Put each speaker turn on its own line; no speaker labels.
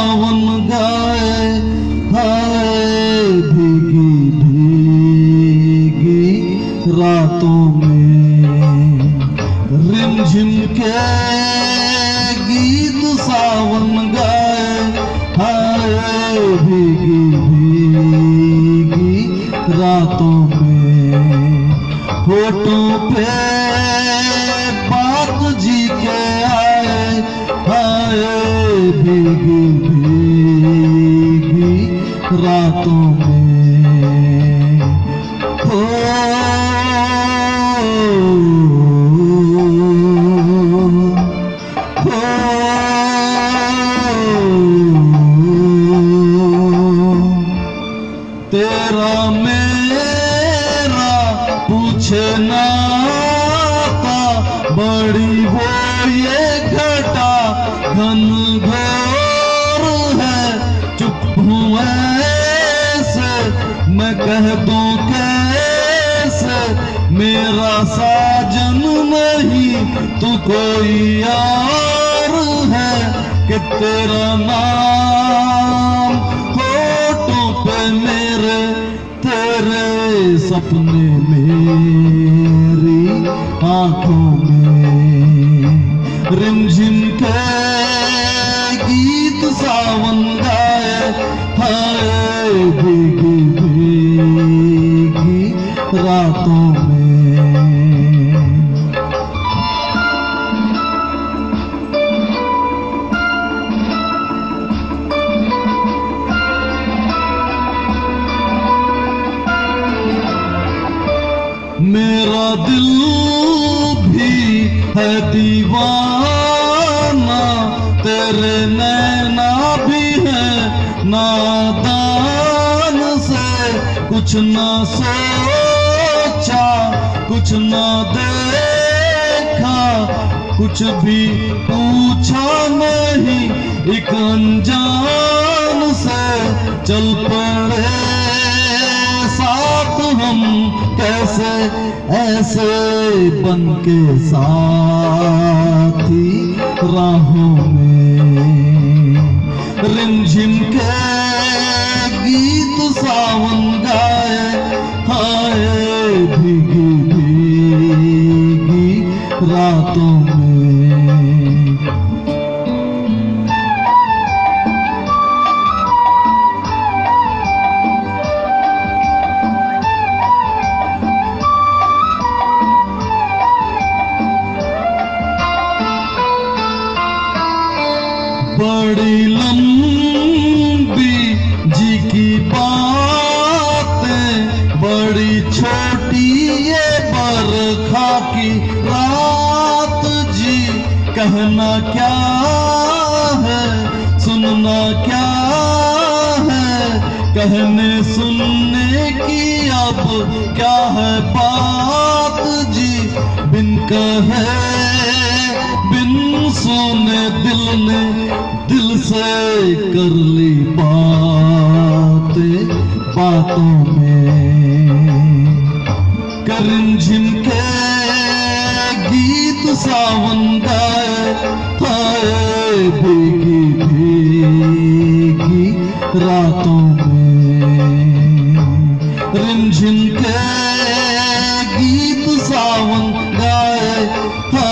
सावन गाए, हाय भीगी भीगी रातों में रिमझिम के गीत सावन गाए, हाय भीगी भीगी रातों में होठों पे बात जी के आए, हाय भीगी भीगी रातों में हो तेरा मेरा पूछे नाता, बड़ी वो ये घटा घन घोर है, चुप हूँ ऐसे मैं कह दूं कैसे, मेरा साजन नहीं तू कोई यार है, कि तेरा नाम होठों पे मेरे, तेरे सपने मेरी आंखों में रिमझिम के गीत सावन गाए, हाय भीगी भीगी रातों में। मेरा दिल भी है दीवाना, तेरे नैना भी है नादान से, कुछ ना सोचा कुछ ना देखा, कुछ भी पूछा नहीं, एक अनजान से चल पड़े साथ हम, कैसे ऐसे बन के साथी राहों में रिमझिम के गीत सावन गाए, हाय भीगी भीगी रातों में। बड़ी लंबी जी की बातें, बड़ी छोटी ये बरखा की रात जी, कहना क्या है सुनना क्या है, कहने सुनने की अब क्या है बात जी, बिन कहे बिन सुने दिल ने दिल से कर ली बातें बातों में, रिमझिम के गीत सावन गाए, हाय भीगी भीगी रातों में रिमझिम के गीत सावन गाए,